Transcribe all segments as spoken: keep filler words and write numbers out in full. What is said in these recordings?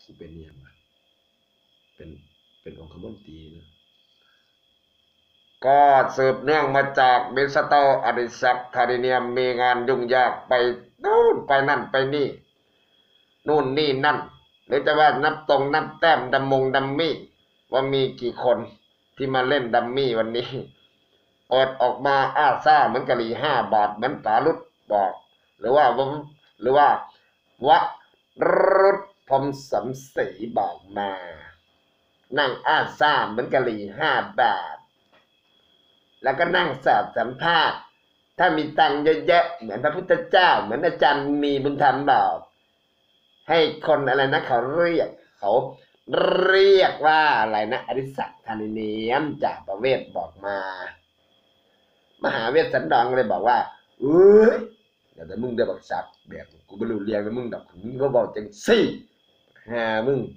กูเป็นยังไงเป็นเป็นองคมนตรีนะก็สืบเนื่องมาจากมิสเตอร์อดิศักดิ์ธาริเนียมมีงานยุ่งยากไปนู่นไปนั่นไปนี่นู่นนี่นั่นหรือจะว่านับตรงนับแต้มดัมมงดัมมี่ว่ามีกี่คนที่มาเล่นดัมมี่วันนี้เปิดออกมาอ้าซ่าเหมือนกะหรี่ห้าบาทเหมือนป๋ารุดบอกหรือว่าหรือว่าวะรุดพรมสำศรีบอกมานั่งอ้าซ่าเหมือนกะหรี่ห้าบาทแล้วก็นั่งสอบสัมภาษณ์ถ้ามีตังค์เยอะๆเหมือนพระพุทธเจ้าเหมือนอาจารย์มีบุญธรรมบอกให้คนอะไรนะเขาเรียกเขาเรียกว่าอะไรนะอริสักธานิเนียมจากประเวศบอกมามหาเวสสันดรเลยบอกว่าเอ้ยเดี๋ยวแต่มึงเดี๋ยวบอกสักแบบกูไม่รู้เรียงแล้วมึงดอกมึงก็บอกจังสี่ฮามึง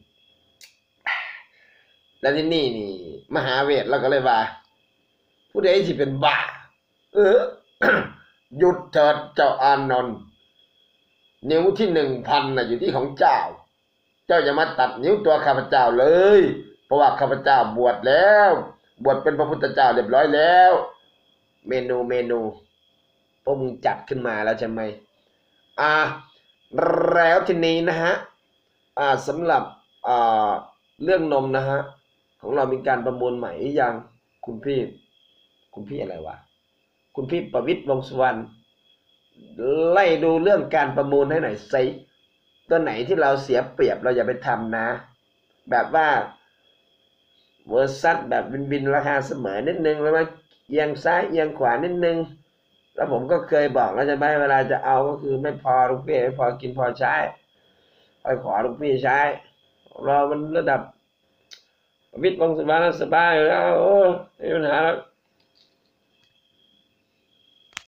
แล้วที่นี่นี่มหาเวสเราก็เลยว่าผู้ใดที่เป็นบ้าเออ หยุดเถิดเจ้าอานนท์นิ้วที่หนึ่งพันน่ะอยู่ที่ของเจ้าเจ้าอย่ามาตัดนิ้วตัวข้าพเจ้าเลยเพราะว่าข้าพเจ้าบวชแล้วบวชเป็นพระพุทธเจ้าเรียบร้อยแล้วเมนูเมนูพวกมึงจัดขึ้นมาแล้วใช่ไหมอ่าแล้วทีนี้นะฮะอ่าสำหรับอ่าเรื่องนมนะฮะของเรามีการประมูลใหม่ยังคุณพี่คุณพี่อะไรวะคุณพี่ประวิตรวงษ์สุวรรณไล่ดูเรื่องการประมูลให้หน่อยสิตัวไหนที่เราเสียเปรียบเราอย่าไปทำนะแบบว่าเวอร์ซัสแบบบินบินราคาเสมอนิดนึงแล้วมาเอียงซ้ายเอียงขวานิดนึงแล้วผมก็เคยบอกแล้วจะไม่เวลาจะเอาก็คือไม่พอลูกพี่ไม่พอกินพอใช้ไปขอลูกพี่ใช้เรามันระดับประวิตรวงษ์สุวรรณสบายอยู่แล้ว